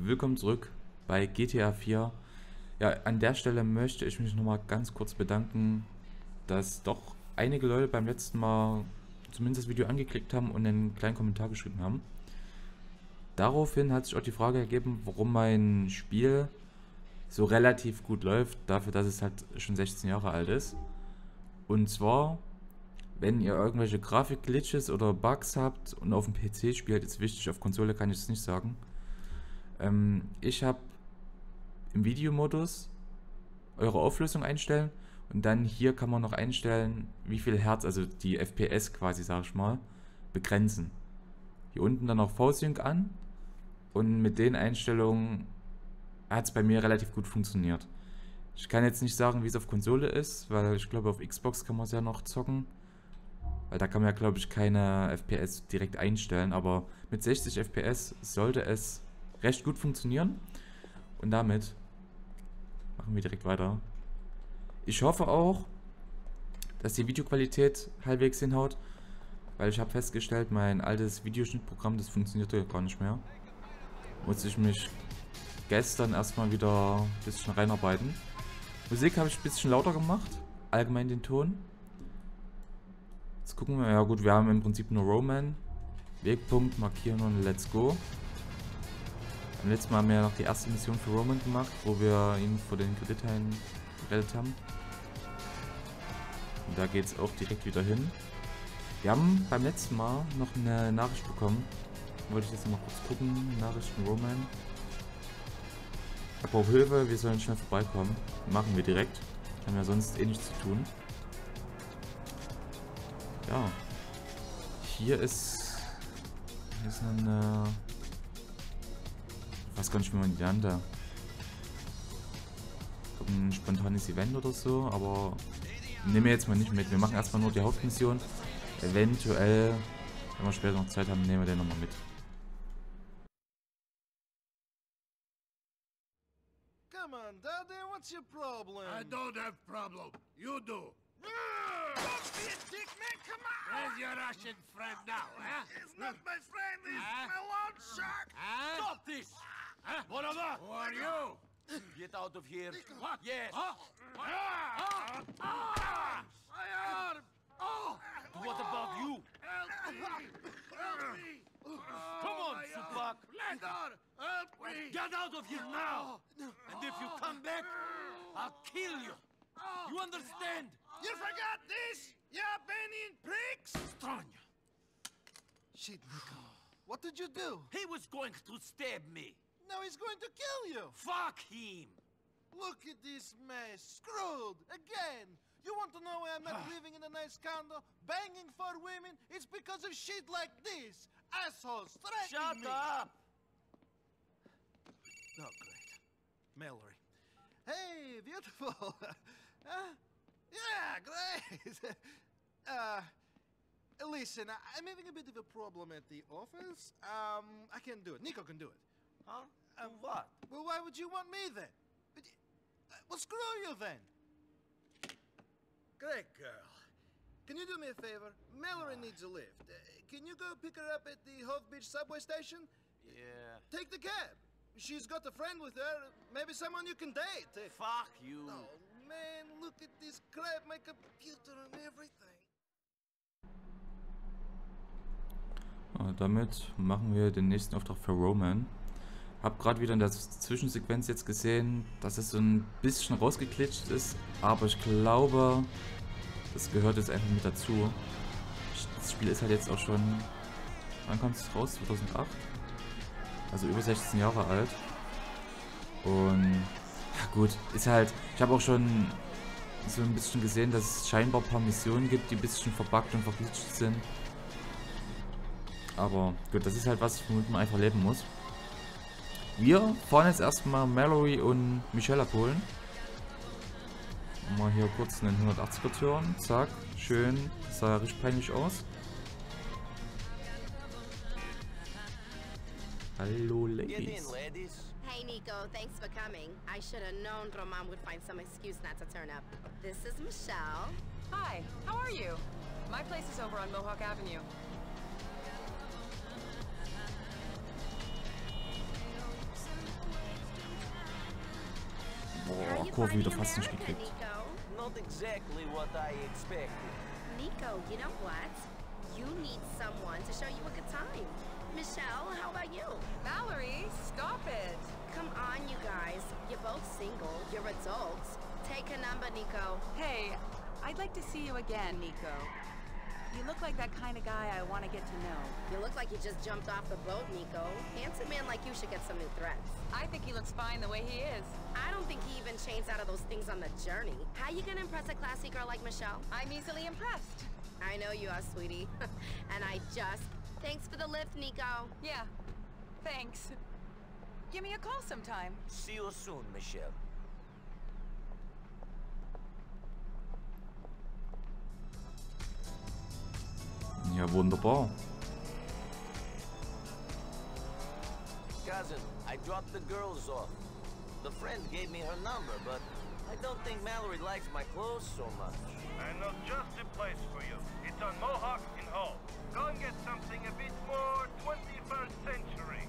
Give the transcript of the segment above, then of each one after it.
willkommen zurück bei GTA 4. Ja, an der Stelle möchte ich mich nochmal ganz kurz bedanken, dass doch einige Leute beim letzten Mal zumindest das Video angeklickt haben und einen kleinen Kommentar geschrieben haben. Daraufhin hat sich auch die Frage ergeben, warum mein Spiel so relativ gut läuft, dafür, dass es halt schon 16 Jahre alt ist. Und zwar, wenn ihr irgendwelche Grafik-Glitches oder Bugs habt und auf dem PC spielt, ist wichtig, auf Konsole kann ich es nicht sagen. Ich habe im Videomodus eure Auflösung einstellen und dann hier kann man noch einstellen, wie viel Hertz, also die FPS quasi, sag ich mal, begrenzen. Hier unten dann noch V-Sync an und mit den Einstellungen hat es bei mir relativ gut funktioniert. Ich kann jetzt nicht sagen, wie es auf Konsole ist, weil ich glaube, auf Xbox kann man es ja noch zocken. Weil da kann man ja, glaube ich, keine FPS direkt einstellen. Aber mit 60 FPS sollte es recht gut funktionieren. Und damit machen wir direkt weiter. Ich hoffe auch, dass die Videoqualität halbwegs hinhaut. Weil ich habe festgestellt, mein altes Videoschnittprogramm, das funktionierte gar nicht mehr. Musste ich mich gestern erstmal wieder ein bisschen reinarbeiten. Musik habe ich ein bisschen lauter gemacht. Allgemein den Ton. Jetzt gucken wir, ja gut, wir haben im Prinzip nur Roman. Wegpunkt, markieren und let's go. Beim letzten Mal haben wir ja noch die erste Mission für Roman gemacht, wo wir ihn vor den Kredithaien gerettet haben. Und da geht es auch direkt wieder hin. Wir haben beim letzten Mal noch eine Nachricht bekommen. Wollte ich jetzt mal kurz gucken. Nachricht von Roman. Er braucht Hilfe, wir sollen schnell vorbeikommen. Machen wir direkt. Haben ja sonst eh nichts zu tun. Ja. Hier ist eine... Ich weiß gar nicht, wie man die nannte. Ein spontanes Event oder so, aber nehmen wir jetzt mal nicht mit. Wir machen erstmal nur die Hauptmission. Eventuell, wenn wir später noch Zeit haben, nehmen wir den nochmal mit. Come on, Daddy, what's your problem? I don't have problem. You do. Don't be a dick, man, come on! Where's your Russian friend now, huh? It's not my friend, it's Huh? my loan shark! Huh? Stop this! Huh? What of that? Who are you? Get out of here. What? Yes. Huh? My arm! Oh! What about you? Help me! Help me! Come on, my arm. Tupac. Landor, help me! Get out of here now! And if you come back, I'll kill you. You understand? You forgot this? You Albanian pricks! Stranya. Shit, Nico. What did you do? He was going to stab me. Now he's going to kill you! Fuck him. Look at this mess. Screwed! Again! You want to know why I'm not living in a nice condo, banging for women? It's because of shit like this! Assholes threatening Shut me! up. Oh, great. Mallory. Hey, beautiful! Yeah, great! Listen, I'm having a bit of a problem at the office. I can do it. Nico can do it. Huh? What? Well, why would you want me then? Well, screw you then. Great girl. Can you do me a favor? Mallory needs a lift. Can you go pick her up at the Hove Beach subway station? Yeah. Take the cab. She's got a friend with her. Maybe someone you can date. Fuck you. Oh, man, look at this crap. My computer and everything. Damit machen wir den nächsten Auftrag für Roman. Hab gerade wieder in der Zwischensequenz jetzt gesehen, dass es so ein bisschen rausgeklitscht ist, aber ich glaube, das gehört jetzt einfach mit dazu. Das Spiel ist halt jetzt auch schon, wann kommt es raus? 2008? Also über 16 Jahre alt. Und ja gut, ist halt, ich habe auch schon so ein bisschen gesehen, dass es scheinbar ein paar Missionen gibt, die ein bisschen verbuggt und verglitscht sind. Aber gut, das ist halt was, womit man einfach leben muss. Wir fahren jetzt erstmal Mallory und Michelle abholen. Mal hier kurz einen 180er Turn. Zack, schön. Das sah ja richtig peinlich aus. Hallo, Get in, Ladies. ladies. Hey, Nico, thanks for coming. I should have known Roman would find some excuse not to turn up. This is Michelle. Hi, how are you? My place is over on Mohawk Avenue. Kurve wieder fast nicht gekriegt. Not exactly what I expected. Nico, you know what? You need someone to show you a good time. Michelle, how about you? Mallory, stop it. Come on, you guys. You're both single. You're adults. Take a number, Nico. Hey, I'd like to see you again, Nico. You look like that kind of guy I want to get to know. You look like you just jumped off the boat, Nico. Handsome man like you should get some new threats. I think he looks fine the way he is. I don't think he even changed out of those things on the journey. How you gonna impress a classy girl like Michelle? I'm easily impressed. I know you are, sweetie. And I just... Thanks for the lift, Nico. Yeah, thanks. Give me a call sometime. See you soon, Michelle. Ja, wunderbar. Cousin, I dropped the girls off. The friend gave me her number, but I don't think Mallory likes my clothes so much. I know just the place for you. It's on Mohawk in Hull. Go and get something a bit more 21st century.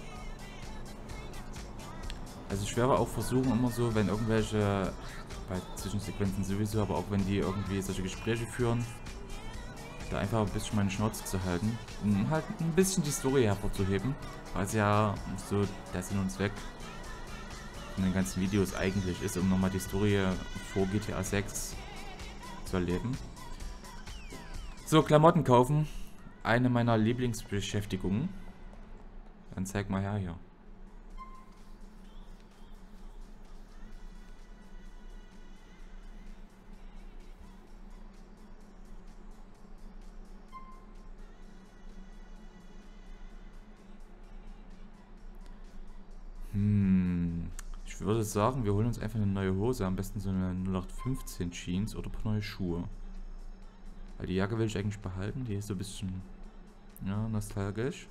Also ich werde auch versuchen, immer so, wenn irgendwelche, bei Zwischensequenzen sowieso, aber auch wenn die irgendwie solche Gespräche führen, da einfach ein bisschen meine Schnauze zu halten, um halt ein bisschen die Story hervorzuheben, weil es ja so der Sinn und Zweck von den ganzen Videos eigentlich ist, um nochmal die Story vor GTA 6 zu erleben. So, Klamotten kaufen, eine meiner Lieblingsbeschäftigungen. Dann zeig mal her hier. Ich würde sagen, wir holen uns einfach eine neue Hose, am besten so eine 0815 Jeans oder ein paar neue Schuhe. Weil die Jacke will ich eigentlich behalten, die ist so ein bisschen, ja, nostalgisch.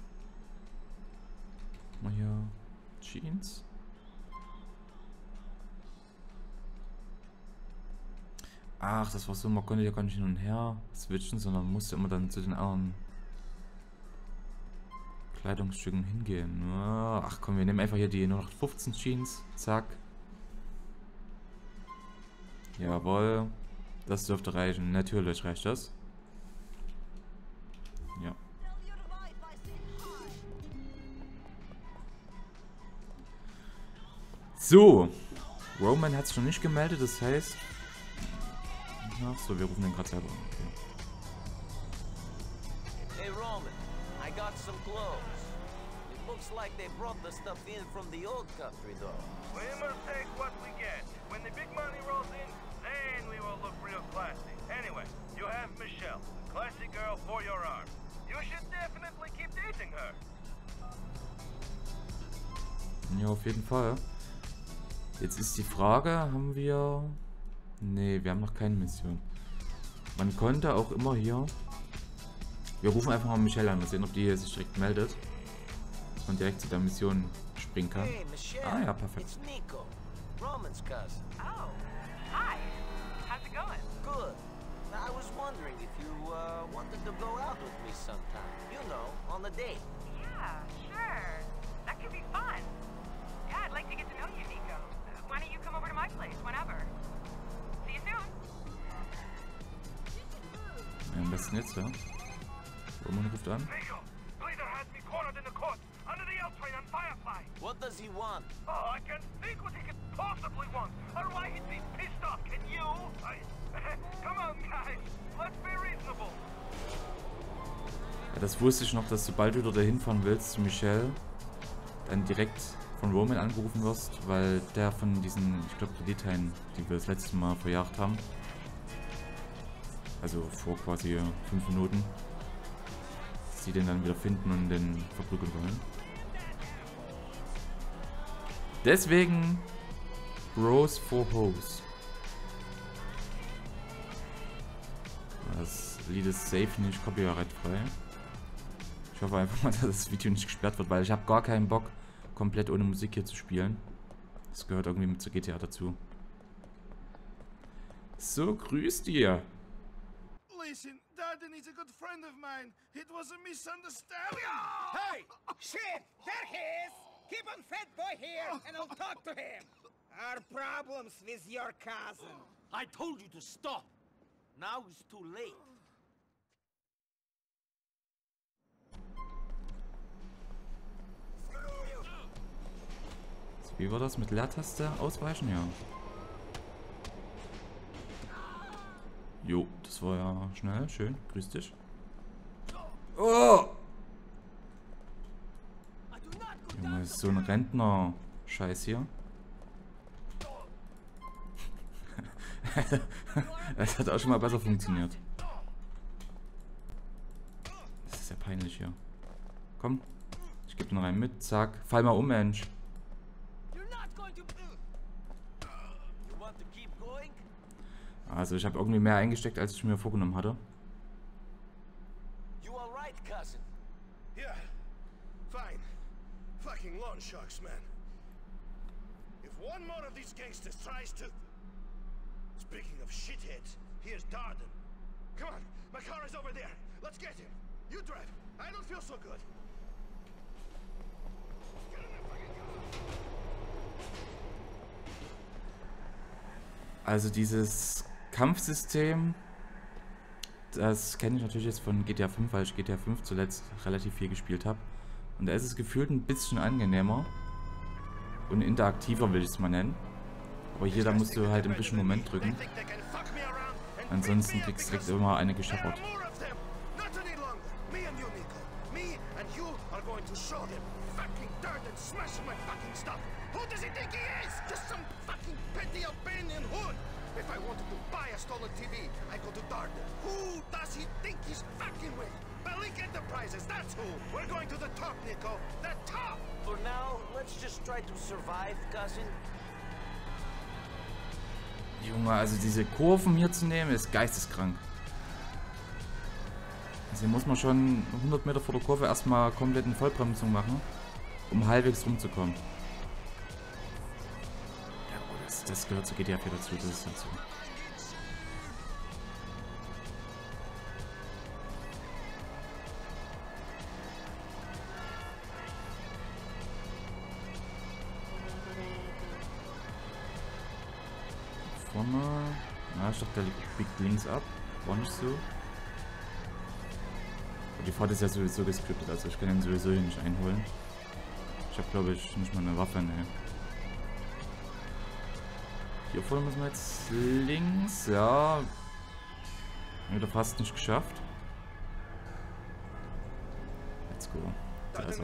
Mal hier Jeans. Ach, das war so, man konnte ja gar nicht hin und her switchen, sondern musste immer dann zu den anderen Kleidungsstücken hingehen. Ach komm, wir nehmen einfach hier die 0815 Jeans. Zack. Jawohl. Das dürfte reichen. Natürlich reicht das. Ja. So. Roman hat sich noch nicht gemeldet, das heißt... Ach so, wir rufen den gerade selber an. Okay. Hey Roman, I got some clothes. It looks like they brought the stuff in from the old country though. We must take what we get. When the big money rolls in, then we will look real classy. Anyway, you have Michelle, a classy girl for your arm. You should definitely keep dating her. Ja, auf jeden Fall. Jetzt ist die Frage, haben wir... Nee, wir haben noch keine Mission. Man konnte auch immer hier... Wir rufen einfach mal Michelle an, mal sehen, ob die sich direkt meldet. Und direkt zu der Mission springen kann. Hey Michelle, Ah ja, perfekt. it's Nico, Roman's cousin. Oh, hi. How's it going? Good. Now, I was wondering if you wanted to go out with me sometime. You know, on a date. Yeah, sure. That could be fun. Yeah, I'd like to get to know you, Nico. Why don't you come over to my place whenever? See you soon. Ja, am besten jetzt, ja. Roman ruft an. Nico, Bleeder has me cornered in the court, under the L train on Firefly. What does he want? Oh, I can't think what he could possibly want, or why he'd be pissed off. Can you? Come on, guys. Let's be reasonable. Ja, das wusste ich noch, dass sobald du da hinfahren willst zu Michelle, dann direkt von Roman angerufen wirst, weil der von diesen, ich glaube, Kredithaien, die wir das letzte Mal verjagt haben, also vor quasi 5 Minuten, sie den dann wieder finden und den verprügeln wollen. Deswegen Bros for Hoes. Das Lied ist safe nicht copyrightfrei. Ich hoffe einfach mal, dass das Video nicht gesperrt wird, weil ich habe gar keinen Bock, komplett ohne Musik hier zu spielen. Das gehört irgendwie mit zur GTA dazu. So, grüß dir. Listen, Darden is a good friend of mine. It was a misunderstanding. Hey! Shit! There he is! Keep on fat boy here, and I'll talk to him. Our problems with your cousin. I told you to stop. Now it's too late. Wie war das mit Leertaste ausweichen? Ja. Jo, das war ja schnell, schön. Grüß dich. Oh! Junge, das ist so ein Rentner-Scheiß hier. Das hat auch schon mal besser funktioniert. Das ist ja peinlich hier. Komm, ich gebe den rein mit. Zack. Fall mal um, Mensch. Also ich habe irgendwie mehr eingesteckt, als ich mir vorgenommen hatte. You all right, cousin? Yeah, fine. Fucking loan sharks, man. If one more of these gangsters tries to... Speaking of shitheads, here's Darden. Come on, my car is over there. Let's get him. You drive. I don't feel so good. Get in the fucking car. Also dieses Kampfsystem, das kenne ich natürlich jetzt von GTA 5, weil ich GTA 5 zuletzt relativ viel gespielt habe. Und da ist es gefühlt ein bisschen angenehmer und interaktiver, will ich es mal nennen. Aber hier, da musst du halt ein bisschen Moment drücken. Ansonsten kriegst du direkt immer eine gescheppert. If I wanted to buy a stolen TV, I go to Darden. Who does he think he's fucking with? Belink Enterprises, that's who! We're going to the top, Nico! The top! For now, let's just try to survive, cousin. Junge, also diese Kurven hier zu nehmen, ist geisteskrank. Also hier muss man schon 100 Meter vor der Kurve erstmal komplett eine Vollbremsung machen, um halbwegs rumzukommen. Das gehört zu GTA 4 dazu, das ist dazu. Vorne, na, ich dachte, der biegt links ab, war nicht so. Aber die Fahrt ist ja sowieso gescriptet, also ich kann ihn sowieso hier nicht einholen. Ich habe, glaube ich, nicht mal eine Waffe, ne. Hier vorne müssen wir jetzt links, ja. Wieder fast nicht geschafft. Let's go. Da ist er.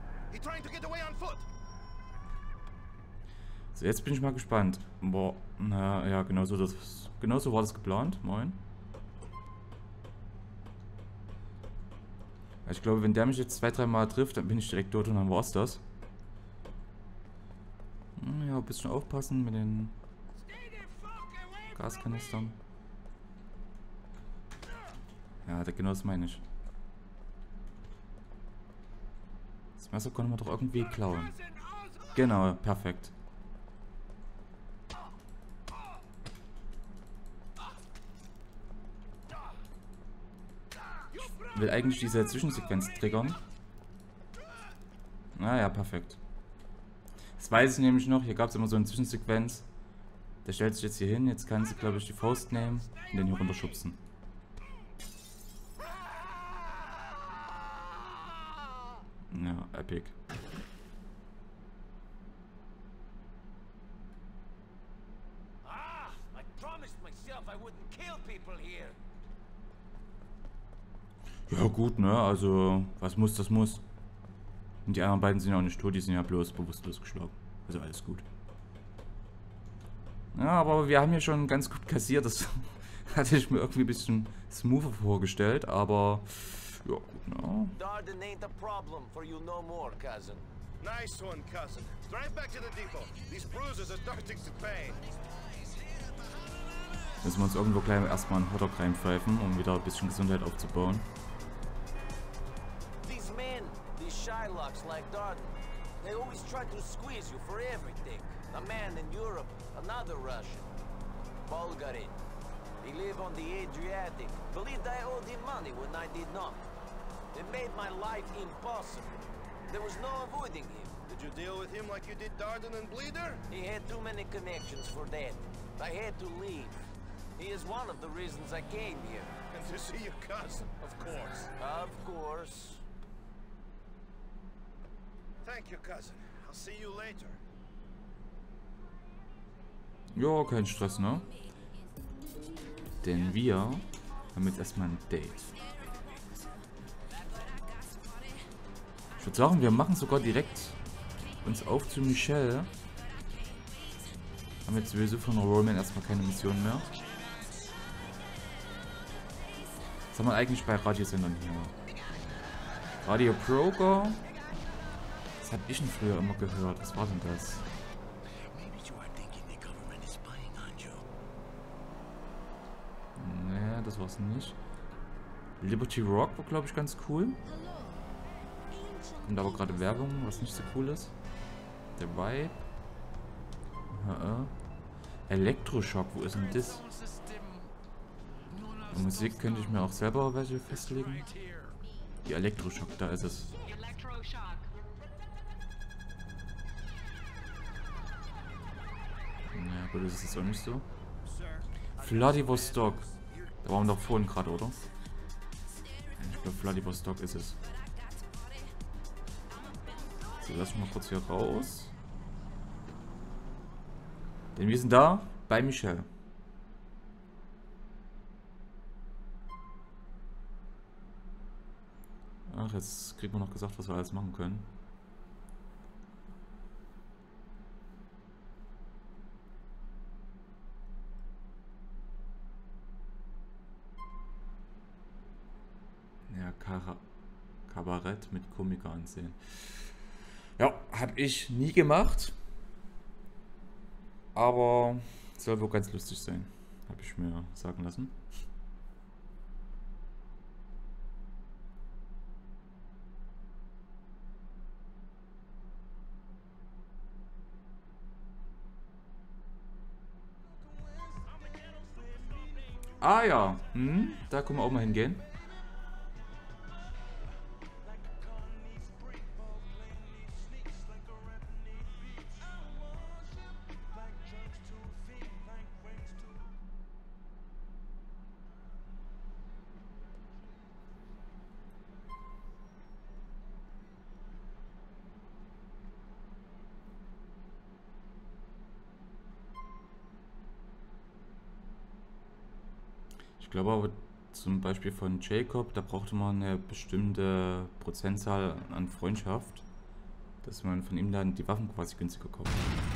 So, jetzt bin ich mal gespannt. Boah, na ja, genauso war das geplant. Moin. Ich glaube, wenn der mich jetzt 2-3 Mal trifft, dann bin ich direkt tot und dann war's das. Ja, ein bisschen aufpassen mit den Gaskanistern. Ja, genau das meine ich. Das Messer konnte man doch irgendwie klauen. Genau, perfekt. Ich will eigentlich diese Zwischensequenz triggern. Naja, perfekt. Das weiß ich nämlich noch. Hier gab es immer so eine Zwischensequenz. Der stellt sich jetzt hier hin. Jetzt kann sie, glaube ich, die Faust nehmen und den hier runterschubsen. Ja, epic. I promised myself I wouldn't kill people here. Ja gut, ne? Also, was muss, das muss. Und die anderen beiden sind ja auch nicht tot, die sind ja bloß bewusstlos geschlagen. Also alles gut. Ja, aber wir haben hier schon ganz gut kassiert. Das hatte ich mir irgendwie ein bisschen smoother vorgestellt, aber ja, gut, ne? Darden ain't a problem for you no more, cousin. Nice one, cousin. Drive back to the depot. These bruises are starting to pain. Müssen wir uns irgendwo gleich erstmal einen Hotdog reinpfeifen, um wieder ein bisschen Gesundheit aufzubauen. These men, these Shylocks like Darden, they always try to squeeze you for everything. A man in Europe, another Russian. Bulgarin. He lived on the Adriatic. Believed I owed him money when I did not. It made my life impossible. There was no avoiding him. The you deal with him like you did Darden and Bleeder? He had too many connections for that. I had to leave. He is one of the reasons I came here. And to see your cousin, of course. Of course. Thank you, cousin. I'll see you later. Ja, kein Stress, ne? Denn wir haben jetzt erstmal ein Date. Ich würde sagen, wir machen sogar direkt uns auf zu Michelle. Haben jetzt sowieso von Roman erstmal keine Mission mehr. Was haben wir eigentlich bei Radiosendern hier? Radio Broker. Das habe ich denn früher immer gehört. Was war denn das? Nee, das war's nicht. Liberty Rock war, glaube ich, ganz cool. Kommt aber gerade Werbung, was nicht so cool ist. Der Vibe. Elektroschock, wo ist denn das? Die Musik könnte ich mir auch selber welche festlegen. Die Elektroschock, da ist es. Ja gut, das ist jetzt auch nicht so. Vladivostok. Da waren wir doch vorhin gerade, oder? Ich glaube, Vladivostok ist es. So, lass mich mal kurz hier raus. Denn wir sind da bei Michelle. Ach, jetzt kriegt man noch gesagt, was wir alles machen können. Ja, Kabarett mit Komiker ansehen. Ja, habe ich nie gemacht. Aber soll wohl ganz lustig sein. Habe ich mir sagen lassen. Ah ja, da können wir auch mal hingehen. Ich glaube aber zum Beispiel von Jacob, da brauchte man eine bestimmte Prozentzahl an Freundschaft, dass man von ihm dann die Waffen quasi günstiger kauft.